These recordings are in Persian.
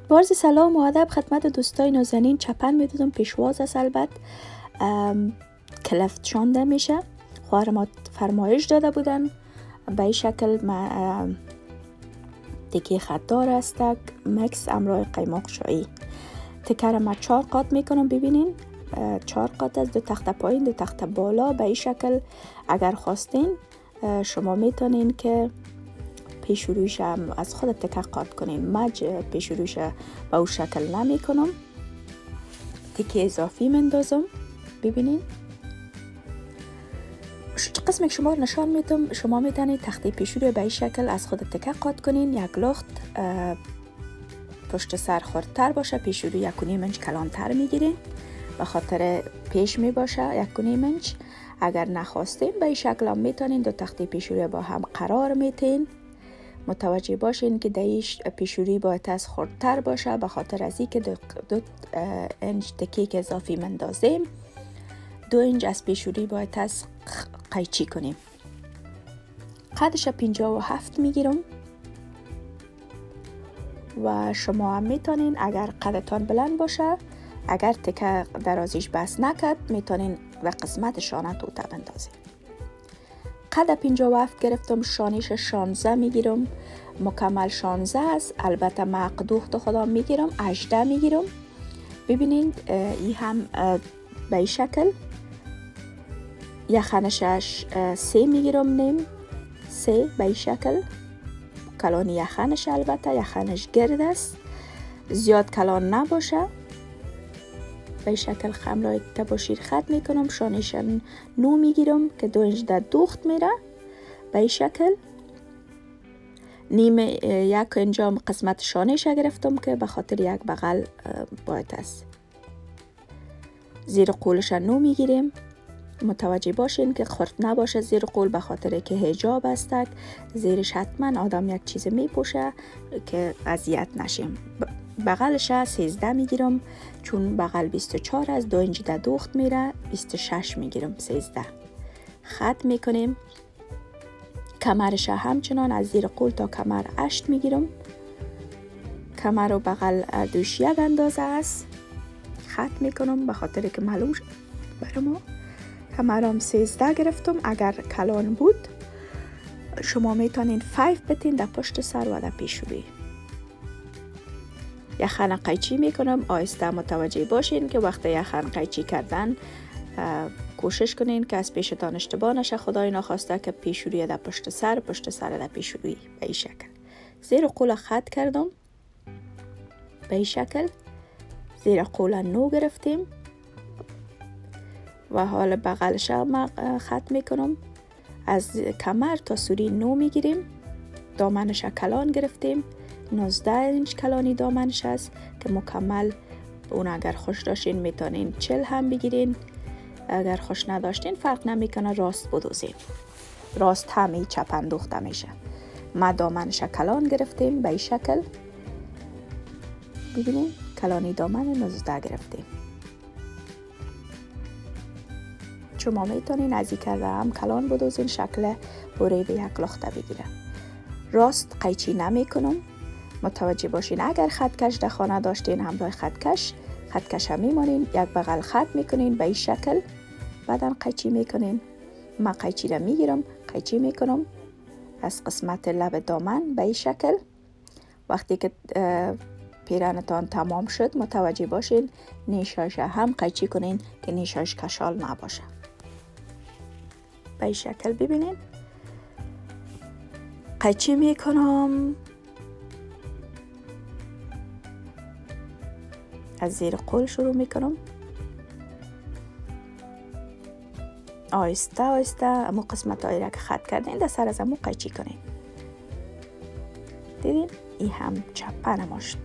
بارز سلام و ادب خدمت دوستای نازنین. چپن میدادم پیشواز است، البته کلفت شانده میشه. خواهر ما فرمایش داده بودن به این شکل تکه خطدار است، مکس امرای قیماق شایی. تکه ما 4 قاط میکنم. ببینین 4 قاط از 2 تخته پایین 2 تخته بالا. به این شکل اگر خواستین شما میتونین که پیشرویش هم از خود تکه قاط کنین. مج پیشرویش به اون شکل نمی کنم، تکه اضافی مندازم. ببینین قسم که شما نشان میتم. شما میتونید تخته پیشروی به این شکل از خود تکه قاط کنین. یک لخت پشت سر خردتر باشه، پیشروی 1.5 انچ کلانتر میگیرین به خاطر پیش می باشه 1.5 انچ. اگر نخواستین به این شکل هم میتونین 2 تخته پیشروی با هم قرار میتین. متوجه باشین که دیش پیشوری باید از خردتر باشه به خاطر از این که 2 انچ تکه که اضافی مندازیم 2 انچ از پیشوری باید از قیچی کنیم. قدش 57 میگیرم و شما هم میتونین اگر قدتان بلند باشه، اگر تکه درازیش بس نکد میتونین و قسمت شانه توته بندازین. قد 57 گرفتم، شانیش 16 میگیرم. مکمل 16 است، البته مقدوخت خودم میگیرم 18 میگیرم. ببینید این هم به این شکل یخنش 3 میگیرم، نیم 3 به این شکل. کلان یخنش البته یخنش گرد است، زیاد کلان نباشه. به این شکل خمرای تباشیر خط میکنم. شانش 9 میگیرم که 2 انچ در دوخت میره. به این شکل نیم 1 انجام قسمت شانش گرفتم که به خاطر یک بغل باید است. زیر قولش 9 میگیریم. متوجه باشین که خرد نباشه زیر قول به خاطر که حجاب است. زیرش حتما آدم یک چیز میپوشه که اذیت نشیم. بغلش 13 میگیرم چون بغل 24 از 2 انچ در دوخت میره 26 میگیرم 13 خط میکنیم. کمرش همچنان از زیر قول تا کمر 8 میگیرم. کمر و بغل دوش 1 اندازه است، خط میکنم به خاطر که معلوم شد برای ما. کمرم 13 گرفتم. اگر کلان بود شما میتونین 5 بتین در پشت سر و در پیشروی. یخن قیچی میکنم. آهسته متوجه باشین که وقتی یخن قیچی کردن کوشش کنین که از پیشتان اشتباه نشه. خدای نخواسته که پیشروی در پشت سر در پیشروی. به این شکل زیر قول خط کردم. به این شکل زیر قول 9 گرفتیم و حال بغلش خط میکنم. از کمر تا سوری 9 میگیریم. دامنش کلان گرفتیم 19 انچ کلانی دامنش است که مکمل. اون اگر خوش داشتین میتونین 40 هم بگیرین، اگر خوش نداشتین فرق نمیکنه راست بدوزین. راست همی چپن دوخته میشه. ما دامنش کلان گرفتیم به این شکل. ببینین کلانی دامن 19 گرفتیم. شما میتونین از این کرده هم کلان بدوزین شکل بوری به یک لخته بگیره. راست قیچی نمی کنم. متوجه باشین اگر خطکش در خانه داشتین همراه خطکش هم میمانین. یک بغل خط میکنین به این شکل، بعدا قیچی میکنین. من قیچی را میگیرم قیچی میکنم از قسمت لب دامن به این شکل. وقتی که پیرانتان تمام شد متوجه باشین نیشاش هم قیچی کنین که نیشاش کشال نباشه. به این شکل ببینین قیچی میکنم. از زیر قول شروع میکنم. آهسته آهسته امو قسمت هایی را که خط کردین در سر از امو قیچی کنین. دیدین این هم چپن ما شد.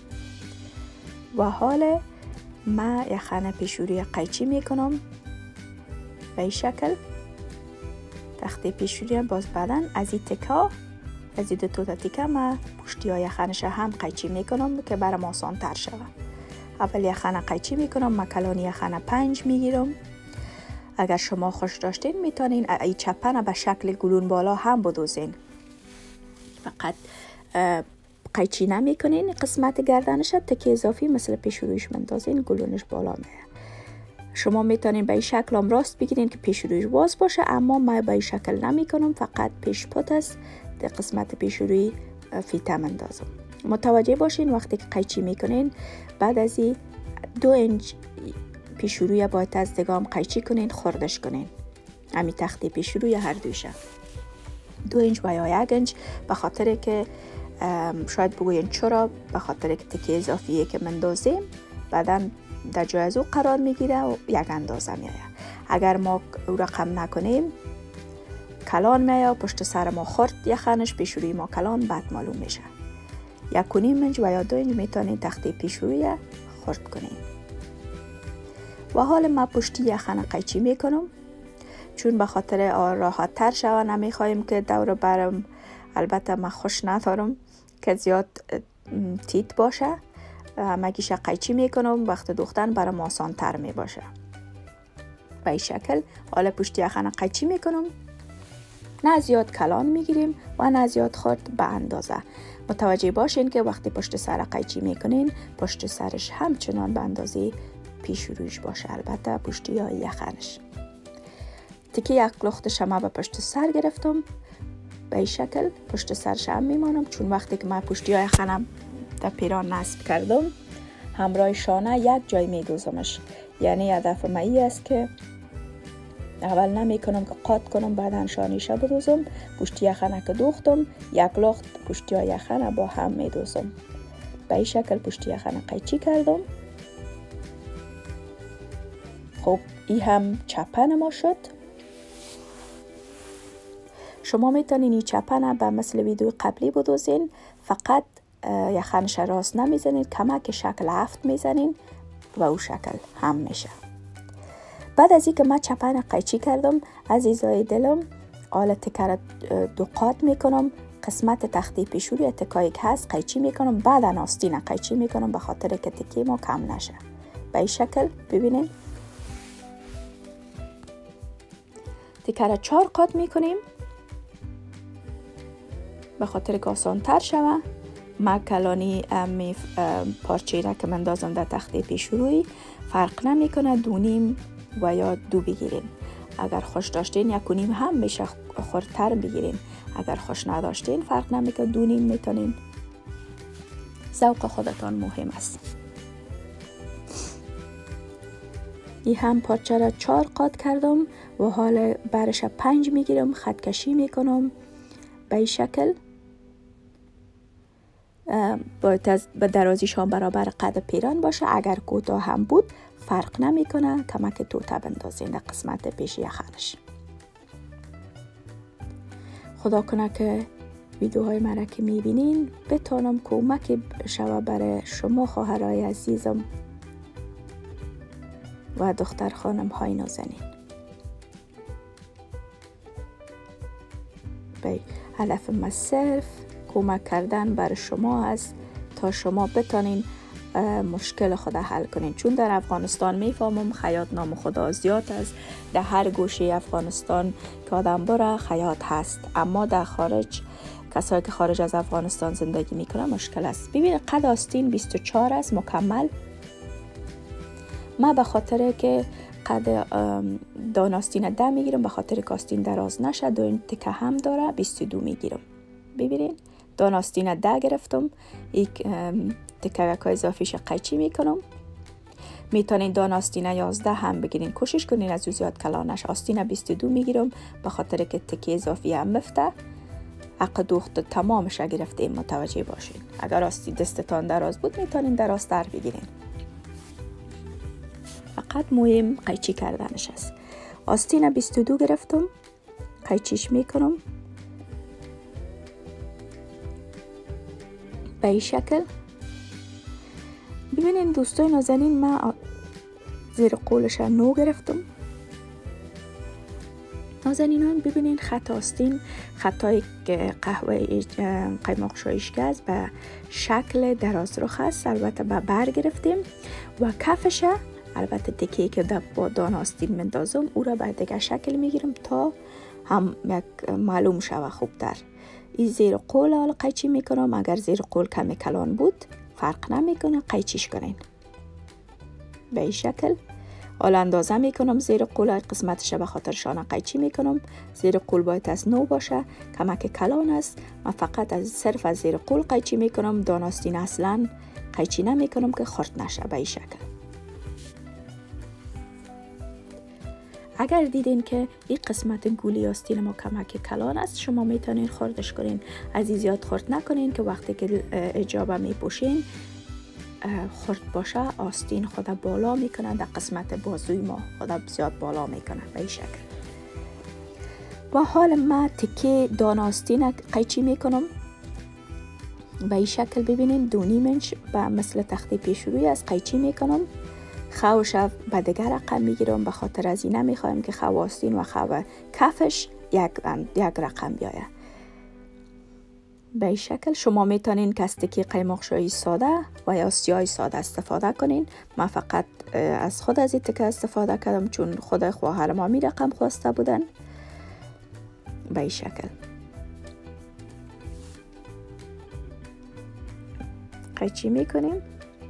و حال ما یخن پیشوری قیچی میکنم به این شکل. تخته پیشوری باز بعدن از این تکا از این 2 تا تکه ما پشتی های یخنش هم قیچی میکنم که برام آسان تر شود. اول یخن قیچی میکنم. من کلان یخن 5 میگیرم. اگر شما خوش داشتین میتونین این چپن به شکل گلون بالا هم بدوزین. فقط قیچی نمی کنین قسمت گردنش تکه اضافی مثل پیش رویش مندازین، گلونش بالا میه. شما میتونین به این شکل هم راست بگیرین که پیش رویش باز باشه، اما من به این شکل نمی کنم، فقط پیش پت است در قسمت پیش روی فیته مندازم. متوجه باشین وقتی که قیچی میکنین بعد از این 2 انچ پیش روی باید از دگام قیچی کنین، خردش کنین. همین تختی پیش روی هر دوشه 2 انچ و یا 1 انچ، به خاطر که شاید بگوین چرا، به خاطر که تکه اضافیه که مندازیم بعدا در جای از او قرار میگیره و 1 اندازه میایه. اگر ما او رقم نکنیم کلان میایه، پشت سر ما خرد یخنش، پیش روی ما کلان، بعد معلوم میشه. 1.5 انچ و یا 2 انچ میتونین تختی پیش روی خرد کنین. و حال ما پشتی یخن قیچی میکنم، چون به خاطر راحت تر شوه نمیخوایم که دور برم. البته من خوش ندارم که زیاد تیت باشه، مگیش قیچی میکنم، وقت دوختن برام آسان تر می باشه. به این شکل حالا پشتی یخن قیچی میکنم، نه زیاد کلان میگیریم و نه زیاد خرد، به اندازه. متوجه باشین که وقتی پشت سر قیچی میکنین پشت سرش همچنان به اندازه پیش رویش باشه، البته پشتی های یخنش. تکی 1 لخت ما به پشت سر گرفتم، به این شکل پشت سرش هم میمانم، چون وقتی که من پشتی های یخنم در پیران نصب کردم همراه شانه 1 جای میدوزمش. یعنی هدف من این است که اول نمی کنم که قاط کنم بعدا شانیشه بدوزم، پشتی یخنه که دوختم 1 لخت پشتی های یخنه با هم میدوزم. به این شکل پشتی یخنه قیچی کردم. خب این هم چپن ما شد. شما میتونین این چپن به مثل ویدیو قبلی بدوزین، فقط یخنش راست نمیزنین، کمک شکل 7 میزنین و او شکل هم میشه. بعد از اینکه من چپن قیچی کردم عزیزای دلم، حالا تکه 2 قاط میکنم، قسمت تختی پیش روی تکایی که هست قیچی میکنم، بعد آستین قیچی میکنم به خاطر که تکه ما کم نشه. به این شکل ببینین تکه 4 قاط میکنیم به خاطر که آسان تر شوه. ما کلانی پارچه را که من دازم در تخته پیش روی فرق نمی کنه، 2.5 و یا 2 بگیرین. اگر خوش داشتین 1.5 هم میشه خردتر بگیرین، اگر خوش نداشتین فرق نمی کنه 2.5 میتونین. ذوق خودتان مهم است. این هم پارچه را 4 قاط کردم و حالا برش 5 میگیرم، خط کشی میکنم به این شکل. باید به درازیشان برابر قد پیران باشه، اگر کوتاه هم بود فرق نمیکنه، کمک توته بندازین در قسمت پیش یخنش. خدا کنه که ویدیوهای مرا که میبینین بتونم کمک شوه برای شما خواهرای عزیزم و دختر خانم های نازنین. هدف ما صرف کمک کردن برای شما است تا شما بتونین مشکل خود حل کنین، چون در افغانستان میفهمم خیاط نام خدا زیاد است، در هر گوشه افغانستان که آدم بره خیاط هست، اما در خارج کسایی که خارج از افغانستان زندگی میکنن مشکل است. ببین قد آستین 24 است مکمل. من به خاطر که قد دان آستین 10 میگیرم، به خاطر که آستین دراز نشه 2 تکه هم داره 22 میگیرم. ببینین دان آستین 10 گرفتم، یک تکه اضافیش قیچی میکنم. میتونین دان آستین 11 هم بگیرین، کوشش کنین از زیاد کلانش. آستین 22 میگیرم به خاطر که تکه اضافی هم مفته، حق دوخت تمامش گرفتیم. متوجه باشین اگر آستین دستتان دراز بود میتونین درازتر بگیرین، فقط مهم قیچی کردنش است. آستین 22 گرفتم، قیچیش میکنم به این شکل. ببینین دوستای نازنین من زیر قولش 9 گرفتم. نازنینان ببینین خط آستین خطای قهوه قیماق شایشگز به شکل دراز رخ است، البته به بر گرفتیم و کفش البته تکیه که با دان آستین مندازم او را به دیگه شکل میگیرم تا هم یک معلوم شوه خوبتر. این زیر قول حالا قیچی میکنم. اگر زیر قول کمی کلان بود فرق نمیکنه، قیچیش کنین به این شکل. حالا اندازه میکنم زیر قول قسمتش به خاطر شانه قیچی میکنم. زیر قول باید از نو باشه، کمک کلان است. من فقط صرف از زیر قول قیچی میکنم، داناستین اصلا قیچی نمیکنم که خرد نشه به این شکل. اگر دیدین که این قسمت گولی آستین ما کمک کلان است، شما میتونین خردش کنین. از این زیاد خرد نکنین که وقتی که اجابه میپوشین خرد باشه آستین خود بالا میکنه، در قسمت بازوی ما خود زیاد بالا میکنه به این شکل. و حال ما تکه دان آستین قیچی میکنم به این شکل. ببینین 2 نیمش به مثل تخته پیش روی از قیچی میکنم. خوش به دیگر رقم میگیرم، به خاطر از این نمیخوایم که خو آستین و خو کفش یک رقم بیایه به این شکل. شما میتونین که از تکی قیماق شایی ساده و یا سیاه ساده استفاده کنین. من فقط از خود از این تکه استفاده کردم چون خود خواهر ما می رقم خواسته بودن به این شکل. قیچی میکنیم.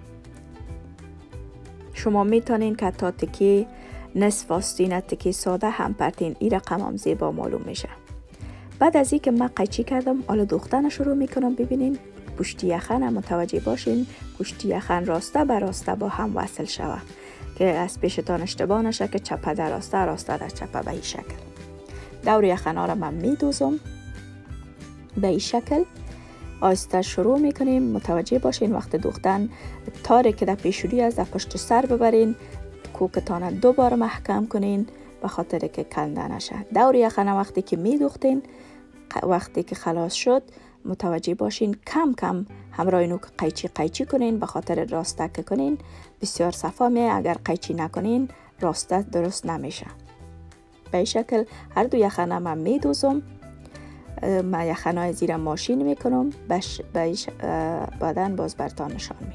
شما میتونین که تا تکی نصف آستین تکی ساده هم پرتین. این رقم هم زیبا معلوم میشه. بعد از این که من قیچی کردم حالا دوختن شروع میکنم. ببینین پشتی یخن متوجه باشین، پشتی یخن راسته به راسته با هم وصل شوه که از پیشتان اشتباه نشه که چپه در راسته، راسته در چپه به این شکل. دور یخن ها را من میدوزم به این شکل. آهسته شروع میکنیم. متوجه باشین وقت دوختن تاری که در پیشوری از در پشت سر ببرین، کوکتان 2 بار محکم کنین به خاطر که کنده نشه. دور یخن وقتی که میدوختین، وقتی که خلاص شد متوجه باشین کم کم همراه اینو قیچی کنین به خاطر راسته که کنین بسیار صفا می. اگر قیچی نکنین راسته درست نمیشه به این شکل. هر 2 یخن من میدوزم. من یخنای زیر ماشین میکنم بعدن باز برتان نشان میدم.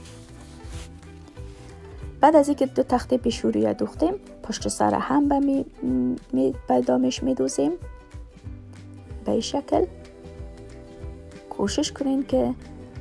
بعد از اینکه 2 تخته پیشوری دوختیم پشت سر هم به دامش میدوزیم به این شکل. کوشش کنین که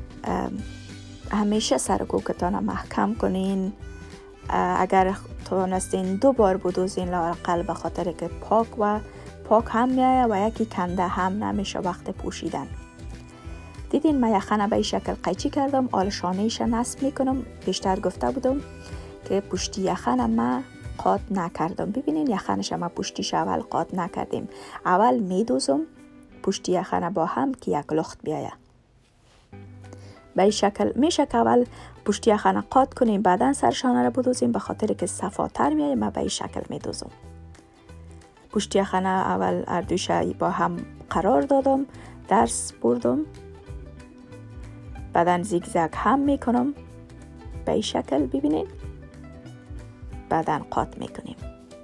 همیشه سر کوکتان محکم کنین. اگر تونستین 2 بار بدوزین لااقل به خاطر که پاک هم میایه و یکی کنده هم نمیشه وقت پوشیدن. دیدین من یخنه به این شکل قیچی کردم. حالا شانه‌ایش نصب میکنم. بیشتر گفته بودم که پشتی یخن ما قاط نکردم. ببینین یخنش ما پشتیش اول قاط نکردیم. اول میدوزم پشتی یخن با هم که یک لخت بیایه به این شکل. میشه که اول پشتی یخن قاط کنیم بعدن سر شانه را بدوزیم به خاطر که صفاتر میایه. من به این شکل میدوزم. پشتی یخن اول اردوش با هم قرار دادم، درس بردم، بعدن زیگزگ هم میکنم به این شکل. ببینید بعدن قاط میکنیم.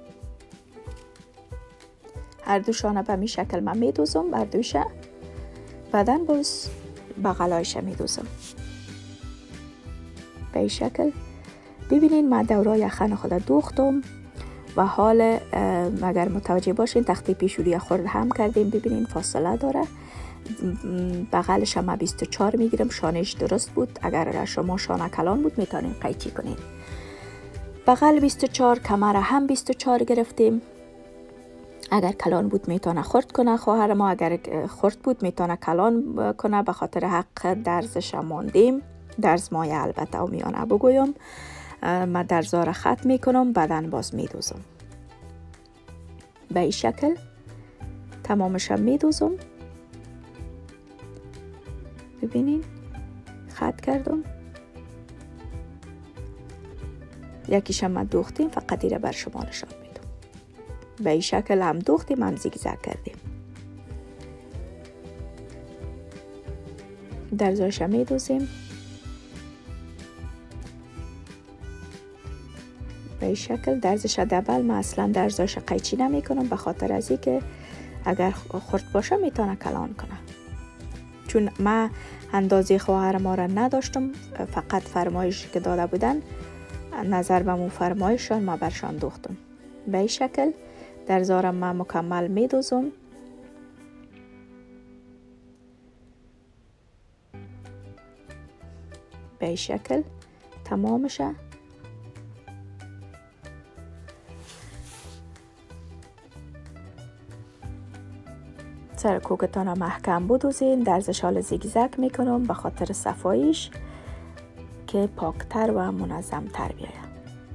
هر دو شانه به می شکل من میدوزم بردوشه، بعدن باز بغلایش میدوزم به این شکل. ببینین من دورای یخن خود دوختم و حال اگر متوجه باشین تخته پیشوری خورد هم کردیم. ببینین فاصله داره. بغلش هم 24 میگیرم. شانهش درست بود. اگر شما شانه کلان بود میتونین قیچی کنین. بغل 24، کمر هم 24 گرفتیم. اگر کلان بود میتونه خرد کنه خواهر ما، اگر خرد بود میتونه کلان کنه. به خاطر حق درزش ماندیم. درز مایه البته و میانه بگویم. من درزا را خط میکنم بعدن باز میدوزم به این شکل. تمامش هم میدوزم. ببینین خط کردم. یکیش هم دوختیم فقط ایره بر شما نشان میدم. به این شکل هم دوختیم هم زیگزگ کردیم. درزاش هم میدوزیم به این شکل. درزش دبل من اصلا درزاش قیچی نمی کنم به خاطر از که اگر خرد باشه میتونه کلان کنه. چون من اندازه خواهر ما را نداشتم، فقط فرمایش که داده بودن نظر به مو فرمایشان ما برشان دوختم به این شکل. درزارم من مکمل میدوزم به این شکل تمامشه. سر کوکتان را محکم بدوزین. درز شال زیگزگ میکنم به خاطر صفاییش که پاکتر و منظمتر بیاید.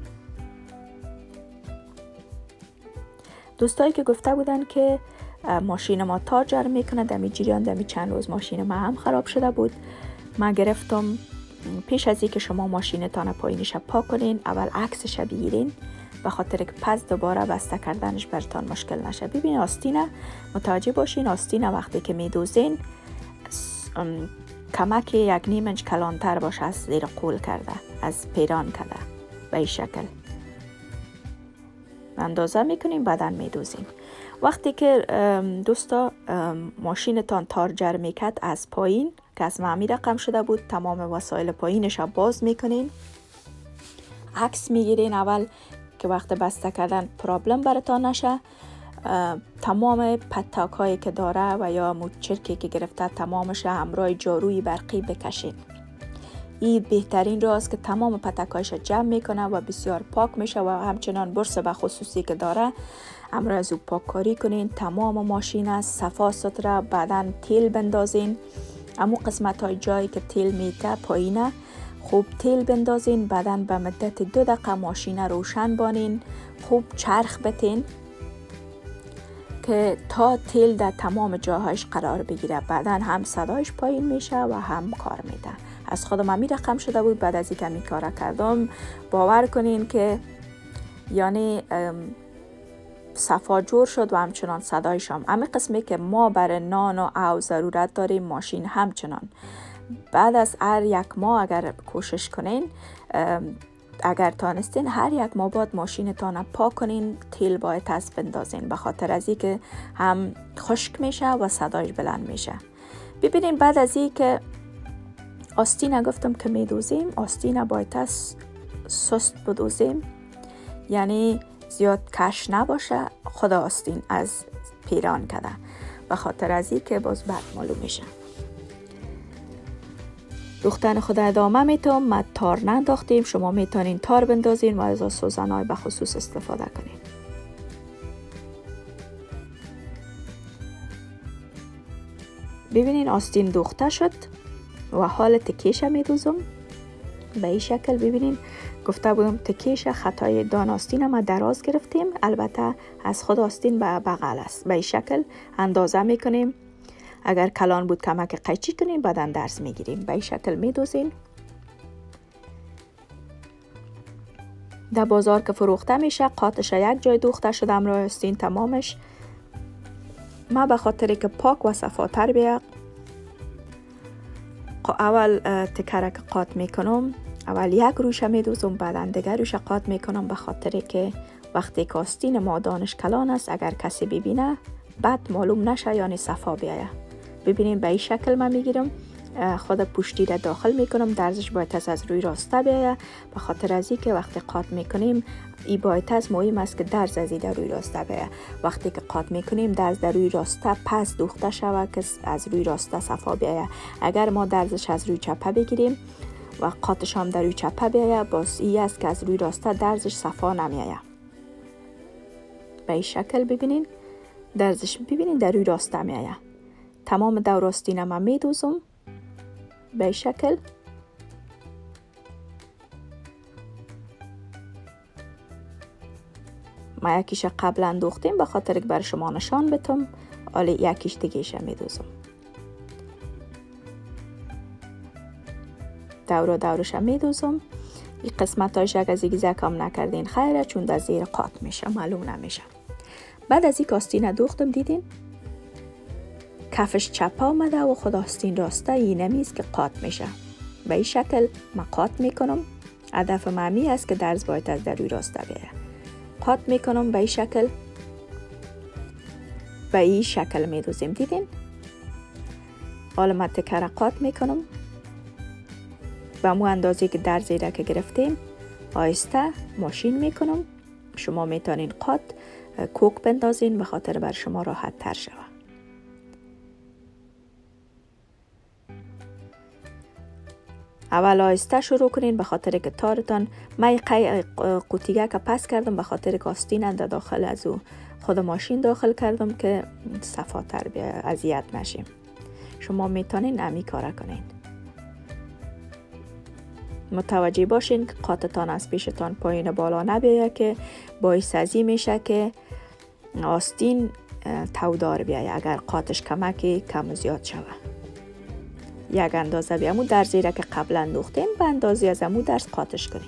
دوستایی که گفته بودن که ماشین ما تار جر میکنه، دمی جریان دمی چند روز ماشین ما هم خراب شده بود. من گرفتم پیش از اینکه شما ماشینتان پایینش پاک کنین اول عکسش بگیرین به خاطر که پس دوباره بسته کردنش براتون مشکل نشه. ببین آستینه متوجه باشین، آستینه وقتی که میدوزین کمک 1.5 انچ کلانتر باشه از زیر قول کرده، از پیران کرده. به این شکل اندازه میکنیم بعدن میدوزین. وقتی که دوستا ماشینتان تار جر میکرد از پایین که از معمی رقم شده بود، تمام وسایل پایینش باز میکنین، عکس میگیرین اول که وقت بسته کردن پرابلم براتان نشه. تمام پتاک هایی که داره و یا چرکی که گرفته تمامش همراه جاروی برقی بکشین. این بهترین راست که تمام پتاکایش جمع میکنه و بسیار پاک میشه و همچنان برس به خصوصی که داره همراه از او پاک کاری کنین. تمام ماشین صفا سطره، بعدن تیل بندازین. امو قسمت های جایی که تیل میته پایینه خوب تیل بندازین. بعدن به مدت 2 دقیقه ماشین روشن بانین، خوب چرخ بتین که تا تیل در تمام جاهایش قرار بگیره. بعدن هم صدایش پایین میشه و هم کار میده. از خودم هم رقم شده بود. بعد از اینکه می کار کردم باور کنین که یعنی صفا جور شد و همچنان صدایش هم همه قسمی که ما برای نان و او ضرورت داریم ماشین همچنان. بعد از هر 1 ماه اگر کوشش کنین، اگر تانستین هر 1 ماه بعد ماشینتان پاک کنین، تیل باید از بندازین به خاطر از این که هم خشک میشه و صدایش بلند میشه. ببینین بعد از این که آستین گفتم که میدوزیم، آستین باید از سست بدوزیم، یعنی زیاد کش نباشه، خود آستین از پیران کده به خاطر از این که باز بعد معلوم میشه. دوختن خود ادامه میتونم. ما تار ننداختیم، شما میتونین تار بندازین و از سوزنای به خصوص استفاده کنین. ببینین آستین دوخته شد و حال تکیش میدوزم به این شکل. ببینین گفته بودم تکیش خطای دان آستین ما دراز گرفتیم، البته از خود آستین به بغل است. به این شکل اندازه میکنیم. اگر کلان بود کمک قیچی کنیم بعدن درس میگیریم. به این شکل میدوزیم. در بازار که فروخته میشه قاطش یک جای دوخته شده امراه آستین تمامش. ما به خاطر که پاک و صفاتر بیاد اول تکرک قاط میکنم. اول 1 روش میدوزم بعدن دیگر روش قاط میکنم به خاطر که وقتی که آستین ما دانش کلان است اگر کسی ببینه بعد معلوم نشه یعنی صفا بیاید. ببینیم به این شکل من میگیرم، خود پشتی را داخل میکنم. درزش باید از روی راسته بیاید به خاطر از این که وقتی قاط میکنیم این باید مهم است که درز از این روی راسته بیاید. وقتی که قاط میکنیم درز در روی راسته پس دوخته شود که از روی راسته صفا بیاید. اگر ما درزش از روی چپه بگیریم و قاطش هم در روی چپه بیاید باز این است که از روی راسته درزش صفا نمیاید. به این شکل ببینین درزش ببینین در روی راسته میاید. تمام دور آستین ما میدوزم به این شکل. ما یکیش قبلا دوختیم به خاطر که بر شما نشان بتم، حالا یکیش دیگهش میدوزم. دورش میدوزم. این قسمت هایش اگر زیگزگ هم نکردین خیره چون در زیر قاط میشه معلوم نمیشه. بعد از این آستین دوختم دیدین کفش چپ آمده و خود آستین راسته این نمیست که قاط میشه. به این شکل من قاط میکنم. هدف معمی است که درز باید از در روی راسته بیاید. قاط میکنم به این شکل. به این شکل میدوزیم دیدین. حالا من تکر قاط میکنم به مو اندازه که درز را که گرفتیم آهسته ماشین میکنم. شما میتونین قاط کوک بندازین به خاطر بر شما راحت تر شود. اول آهسته شروع کنین، به خاطر که تارتان من قوطیگه که پس کردم به خاطر که آستین اند داخل از او خود ماشین داخل کردم که صفاتر بیا، اذیت نشیم. شما میتونین امی کار کنین. متوجه باشین که قاطتان از پیشتان پایین بالا نبیه که باعث ازی میشه که آستین تودار بیایه. اگر قاطش کمکی کم و زیاد شوه، یک اندازه بیامو در زیره که قبلا اندوختین به اندازی از امو درس قاطش کنین.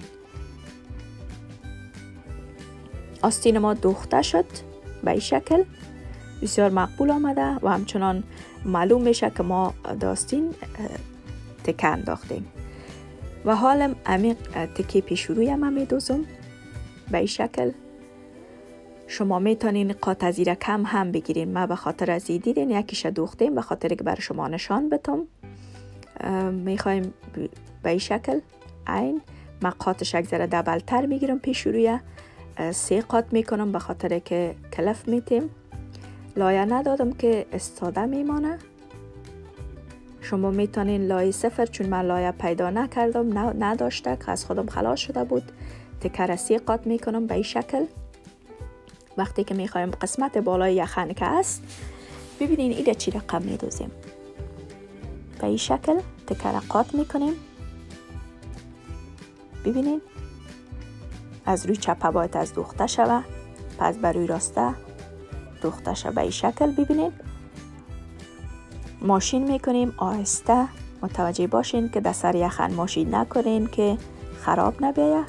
آستین ما دوخته شد به این شکل، بسیار مقبول آمده و همچنان معلوم میشه که ما داستین تکه انداختیم. و حالا عمیق تکه پیش روی هم میدوزم به این شکل. شما میتونین قاطع زیر کم هم بگیرین. ما به خاطر از دیدین یکیش دوختیم به خاطر که برای شما نشان بتم. میخوایم به این شکل عین ما قاطش یک ذره دبلتر میگیرم پیش روی 3 قاط میکنم به خاطر که کلف میتیم. لایه ندادم که استاده میمانه. شما میتونین لایه 0 چون من لایه پیدا نکردم نداشته که از خودم خلاص شده بود تکر 3 قاط میکنم به این شکل. وقتی که میخوایم قسمت بالای یخن که است ببینین ایده چی رقم میدوزیم به این شکل تکر قاط میکنیم. ببینین از روی چپه باید از دوخته شوه، پس بر روی راسته دوخته شوه به این شکل. ببینین ماشین میکنیم آهسته. متوجه باشین که در سر یخن ماشین نکنین که خراب نبیه.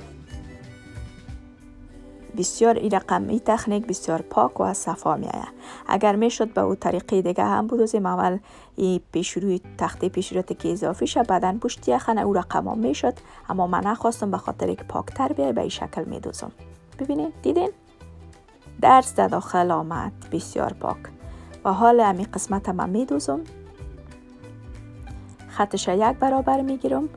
بسیار این رقم این تکنیک بسیار پاک و صفا میایه. اگر میشد به او طریقه دیگه هم بدوزیم، اول این پیشروی تخته پیشروی که اضافی شه بعدن پشت یخن او رقم هم میشد، اما من نخواستم به خاطر که پاکتر بیایه به این شکل میدوزم. ببینید دیدین درس در داخل آمد بسیار پاک. و حالا امی قسمت هم میدوزم، خطش 1 برابر میگیرم.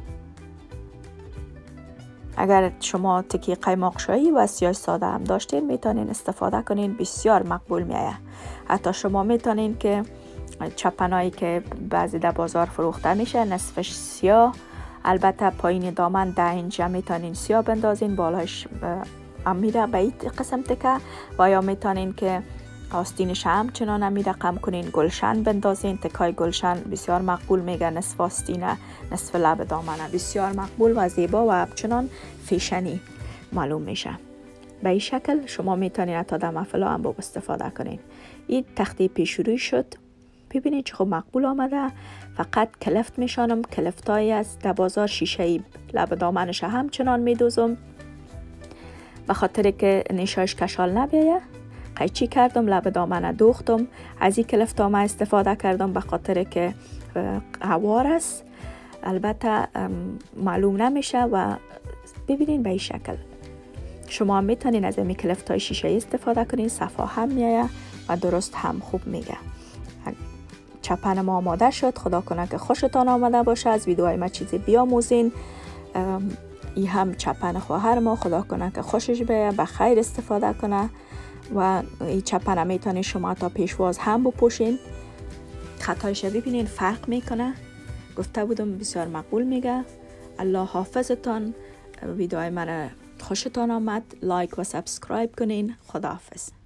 اگر شما تکی قیماق شایی و سیاه ساده هم داشتین میتونین استفاده کنین، بسیار مقبول میایه. حتی شما میتونین که چپنایی که بعضی در بازار فروخته میشه نصفش سیاه، البته پایین دامن 10 اینچ میتونین سیاه بندازین، بالاش میره به این قسم تکه. و یا میتونین که آستینش هم چنان می رقم کنین، گلشن بندازین. تکای گلشن بسیار مقبول میگه، نصف آستینه نصف لب دامنه، بسیار مقبول و زیبا و چنان فیشنی معلوم میشه. به این شکل شما میتونین تا در محفلا هم استفاده کنین. این تخته پیشروی شد. ببینید چه خوب مقبول آمده. فقط کلفت میشانم، کلفتایی از در بازار شیشه لب دامنش هم چنان میدوزم به خاطر که نیشایش کشال نبیه. قیچی کردم، لب دامنه دوختم، از این کلفت ما استفاده کردم به خاطر که هوار است، البته معلوم نمیشه. و ببینین به این شکل شما میتونین از این کلفت های شیشه استفاده کنین، صفا هم میایه و درست هم خوب میگه. چپن ما آماده شد. خدا کنه که خوشتان آمده باشه، از ویدیوهای ما چیزی بیاموزین. این هم چپن خواهر ما، خدا کنه که خوشش بیایه، به خیر استفاده کنه. و این چپنه میتونین شما تا پیشواز هم بپوشین. خطایش ببینین فرق میکنه. گفته بودم بسیار مقبول میگه. الله حافظتان. ویدیوهای من خوشتان آمد، لایک و سابسکرایب کنین. خدا حافظ.